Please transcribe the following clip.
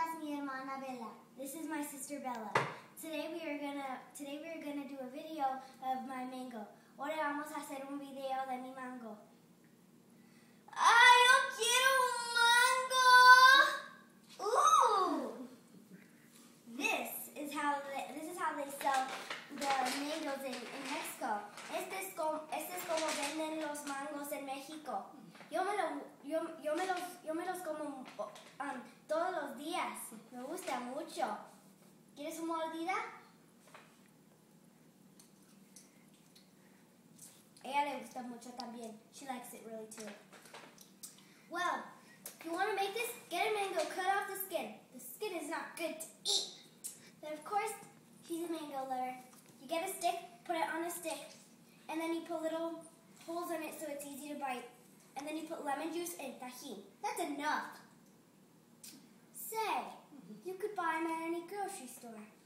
es mi hermana Bella. This is my sister Bella. Today we are gonna do a video of my mango. Ahora vamos a hacer un video de mi mango. ¡Ay, yo quiero un mango! Ooh! This is how they sell the mangoes in Mexico. Este es como venden los mangos en México. Yo me los como todos los días. Me gusta mucho. ¿Quieres una mordida? Ella le gusta mucho también. She likes it really too. Well, if you want to make this, get a mango, cut off the skin. The skin is not good to eat. Then of course, she's a mango lover. You get a stick, put it on a stick, and then you put little holes in it so it's easy to bite. And then you put lemon juice and tajin. That's enough. Say, you could buy them at any grocery store.